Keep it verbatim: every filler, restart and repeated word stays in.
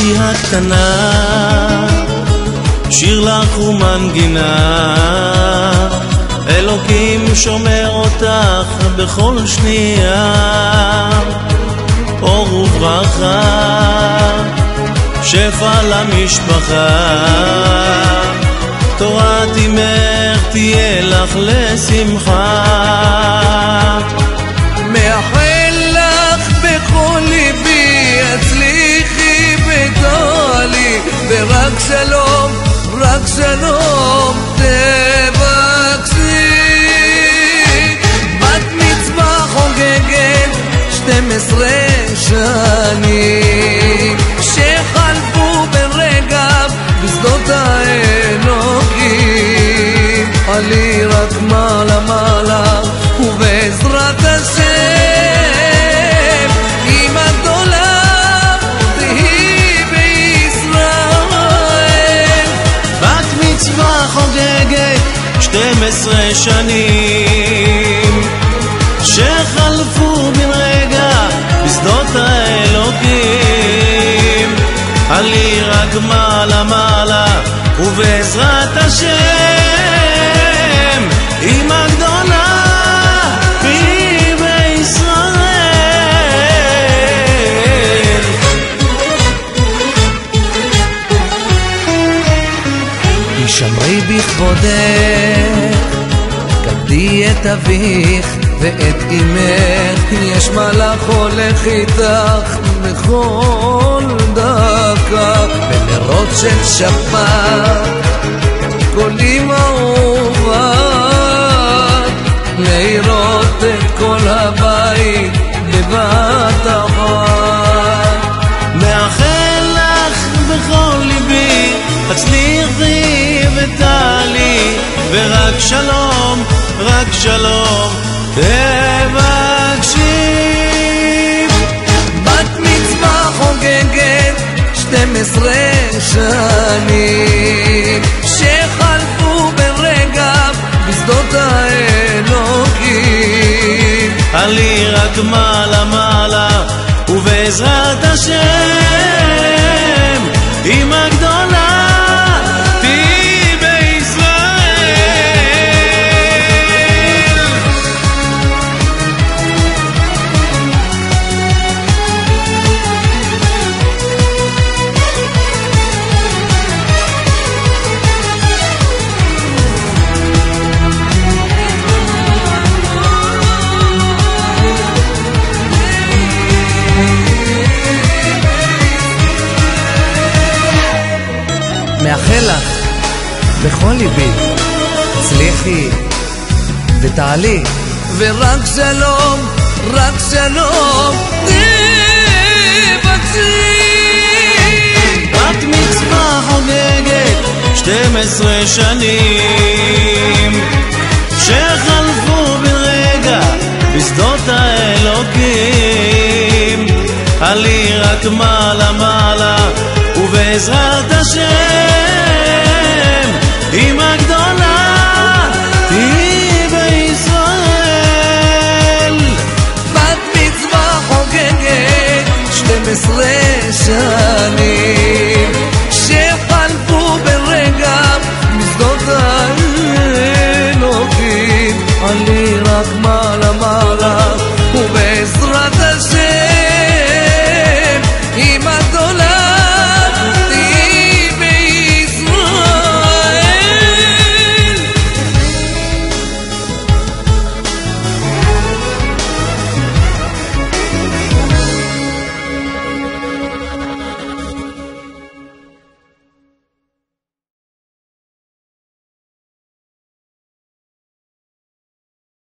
אחותי הקטנה, שיר לך ומנגינה, אלוקים שומר אותך בכל שנייה. אור וברכה, שפע למשפחה, תורת אמך תהיה לך לשמחה. מאחל לך בכל ליבי, הצליחי ותעלי, ורק שלום, רק שלום תבקשי. בת מצווה חוגגת שתים עשרה שנים, שחלפו ברגע בשדות האלוקים. עלי רק מעלה מעלה, ובעזרת השם אמא גדולה תהי בישראל. בת מצווה חוגגת שתים עשרה שנים, שחלפו בן רגע בשדות האלוקים. עלי רק מעלה מעלה, ובעזרת השם אמא גדולה תהי בישראל. שמרי בכבודך, כבדי את אביך ואת אמך, יש מלאך הולך איתך בכל דקה. בנרות של שבת קולים אהובה, להירות את כל הבית בבת אחת. מאחל לך בכל ליבי, הצליחי ותעלי, ורק שלום, רק שלום תבקשי. בת מצווה חוגגת שתים עשרה שנים, שחלפו ברגע בשדות האלוקים. עלי רק מעלה מעלה, ובעזרת השם אמא גדולה תהי בישראל. מאחל לך בכל ליבי, הצליחי ותעלי, ורק שלום, רק שלום תבקשי. בת מצווה חוגגת שתים עשרה שנים, שחלפו בן רגע בשדות האלוקים. עלי רק מעלה מעלה, ובעזרת השם